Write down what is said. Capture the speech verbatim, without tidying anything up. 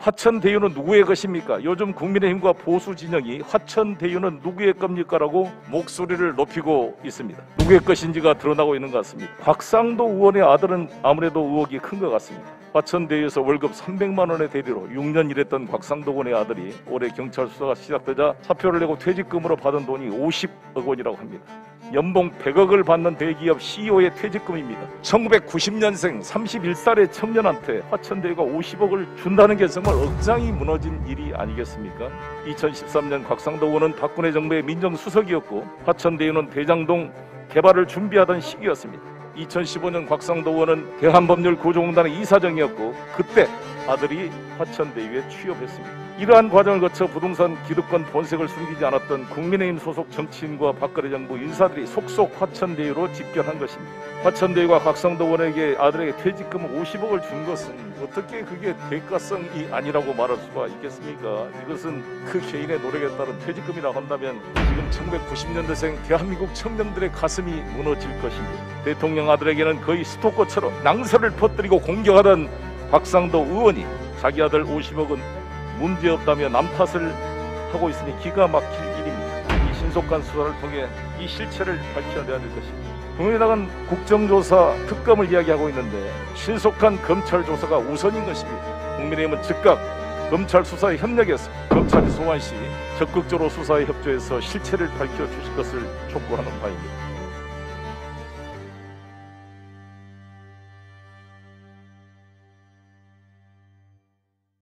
화천대유는 누구의 것입니까? 요즘 국민의힘과 보수 진영이 화천대유는 누구의 겁니까? 라고 목소리를 높이고 있습니다. 누구의 것인지가 드러나고 있는 것 같습니다. 곽상도 의원의 아들은 아무래도 의혹이 큰 것 같습니다. 화천대유에서 월급 삼백만 원의 대리로 육 년 일했던 곽상도 의원의 아들이 올해 경찰 수사가 시작되자 사표를 내고 퇴직금으로 받은 돈이 오십억 원이라고 합니다. 연봉 백억을 받는 대기업 씨이오의 퇴직금입니다. 천구백구십 년생 서른한 살의 청년한테 화천대유가 오십억을 준다는 게 정말 억장이 무너진 일이 아니겠습니까? 이천십삼 년 곽상도 의원은 박근혜 정부의 민정수석이었고 화천대유는 대장동 개발을 준비하던 시기였습니다. 이천십오 년 곽상도 의원은 대한법률구조공단의 이사장이었고 그때 아들이 화천대유에 취업했습니다. 이러한 과정을 거쳐 부동산 기득권 본색을 숨기지 않았던 국민의힘 소속 정치인과 박근혜 정부 인사들이 속속 화천대유로 집결한 것입니다. 화천대유가 곽상도 의원에게 아들에게 퇴직금 오십억을 준 것은 어떻게 그게 대가성이 아니라고 말할 수가 있겠습니까? 이것은 그 개인의 노력에 따른 퇴직금이라고 한다면 지금 천구백구십 년대생 대한민국 청년들의 가슴이 무너질 것입니다. 대통령 아들에게는 거의 스토커처럼 낭설을 퍼뜨리고 공격하던 곽상도 의원이 자기 아들 오십억은 문제없다며 남 탓을 하고 있으니 기가 막힐 일입니다. 이 신속한 수사를 통해 이 실체를 밝혀내야 될 것입니다. 국민의당은 국정조사 특검을 이야기하고 있는데 신속한 검찰 조사가 우선인 것입니다. 국민의힘은 즉각 검찰 수사에 협력해서 검찰이 소환 시 적극적으로 수사에 협조해서 실체를 밝혀주실 것을 촉구하는 바입니다.